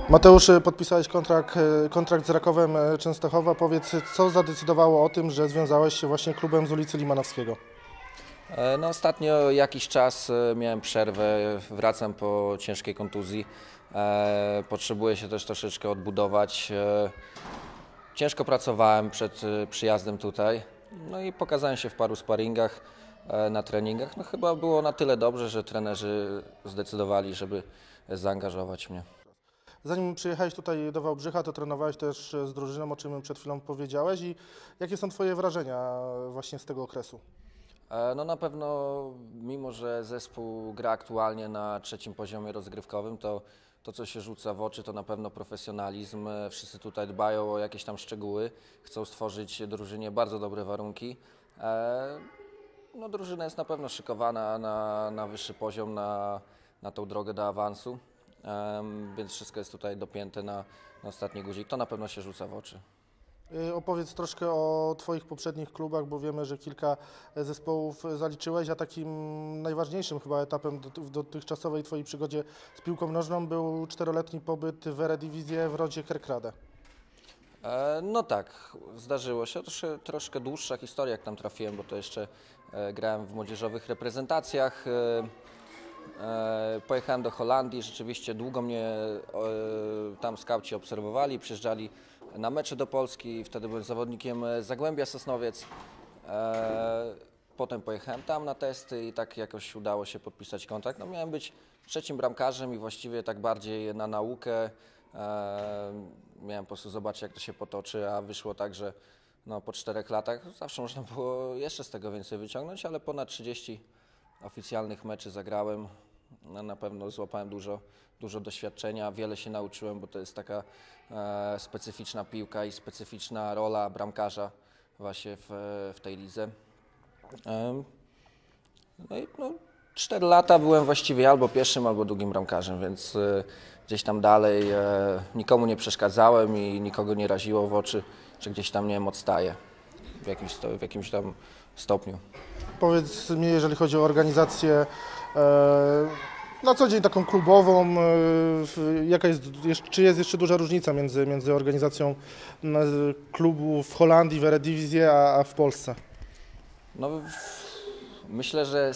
Mateusz, podpisałeś kontrakt z Rakowem Częstochowa. Powiedz, co zadecydowało o tym, że związałeś się właśnie klubem z ulicy Limanowskiego? No, ostatnio jakiś czas miałem przerwę, wracam po ciężkiej kontuzji. Potrzebuję się też troszeczkę odbudować. Ciężko pracowałem przed przyjazdem tutaj, no i pokazałem się w paru sparingach, na treningach. No, chyba było na tyle dobrze, że trenerzy zdecydowali, żeby zaangażować mnie. Zanim przyjechałeś tutaj do Wałbrzycha, to trenowałeś też z drużyną, o czym przed chwilą powiedziałeś. I jakie są Twoje wrażenia właśnie z tego okresu? No na pewno, mimo że zespół gra aktualnie na trzecim poziomie rozgrywkowym, to co się rzuca w oczy, to na pewno profesjonalizm. Wszyscy tutaj dbają o jakieś tam szczegóły, chcą stworzyć drużynie bardzo dobre warunki. No, drużyna jest na pewno szykowana na wyższy poziom, na tą drogę do awansu, więc wszystko jest tutaj dopięte na ostatni guzik. To na pewno się rzuca w oczy. Opowiedz troszkę o Twoich poprzednich klubach, bo wiemy, że kilka zespołów zaliczyłeś, a takim najważniejszym chyba etapem w dotychczasowej Twojej przygodzie z piłką nożną był 4-letni pobyt w Eredivisie w Rodzie Kerkrade. No tak, zdarzyło się. Troszkę dłuższa historia, jak tam trafiłem, bo to jeszcze grałem w młodzieżowych reprezentacjach. Pojechałem do Holandii, rzeczywiście długo mnie tam skauci obserwowali, przyjeżdżali na mecze do Polski, wtedy byłem zawodnikiem Zagłębia Sosnowiec. Potem pojechałem tam na testy i tak jakoś udało się podpisać kontrakt. No, miałem być trzecim bramkarzem i właściwie tak bardziej na naukę. Miałem po prostu zobaczyć, jak to się potoczy, a wyszło tak, że no, po 4 latach zawsze można było jeszcze z tego więcej wyciągnąć, ale ponad 30 oficjalnych meczy zagrałem. No, na pewno złapałem dużo doświadczenia, wiele się nauczyłem, bo to jest taka specyficzna piłka i specyficzna rola bramkarza właśnie w tej lidze. No i 4 lata byłem właściwie albo pierwszym, albo drugim bramkarzem, więc gdzieś tam dalej nikomu nie przeszkadzałem i nikogo nie raziło w oczy, że gdzieś tam, nie wiem, odstaję w jakimś tam stopniu. Powiedz mi, jeżeli chodzi o organizację na co dzień taką klubową, czy jest jeszcze duża różnica między organizacją klubu w Holandii, w Eredivisie, a w Polsce? No, myślę, że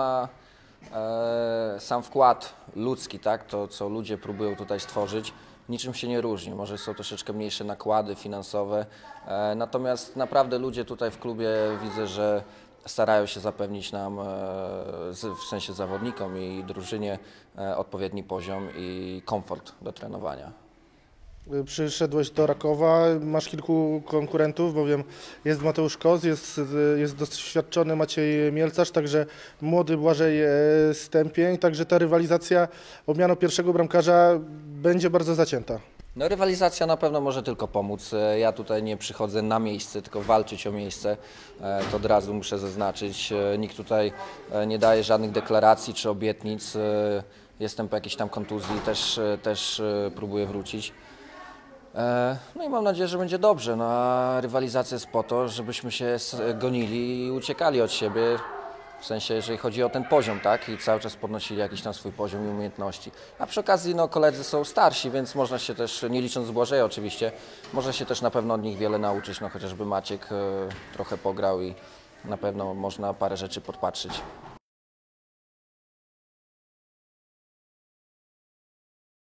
sam wkład ludzki, tak, to co ludzie próbują tutaj stworzyć, niczym się nie różni. Może są troszeczkę mniejsze nakłady finansowe, natomiast naprawdę ludzie tutaj w klubie, widzę, że starają się zapewnić nam, w sensie zawodnikom i drużynie, odpowiedni poziom i komfort do trenowania. Przyszedłeś do Rakowa, masz kilku konkurentów, bowiem jest Mateusz Kos, jest doświadczony Maciej Mielcarz, także młody Błażej Stępień, także ta rywalizacja o miano pierwszego bramkarza będzie bardzo zacięta. No, rywalizacja na pewno może tylko pomóc. Ja tutaj nie przychodzę na miejsce, tylko walczyć o miejsce. To od razu muszę zaznaczyć. Nikt tutaj nie daje żadnych deklaracji czy obietnic. Jestem po jakiejś tam kontuzji, też próbuję wrócić. No i mam nadzieję, że będzie dobrze. No, a rywalizacja jest po to, żebyśmy się gonili i uciekali od siebie. W sensie, jeżeli chodzi o ten poziom, tak? I cały czas podnosili jakiś tam swój poziom i umiejętności. A przy okazji, no, koledzy są starsi, więc można się też, nie licząc Błażeja oczywiście, można się też na pewno od nich wiele nauczyć. No, chociażby Maciek trochę pograł i na pewno można parę rzeczy podpatrzyć.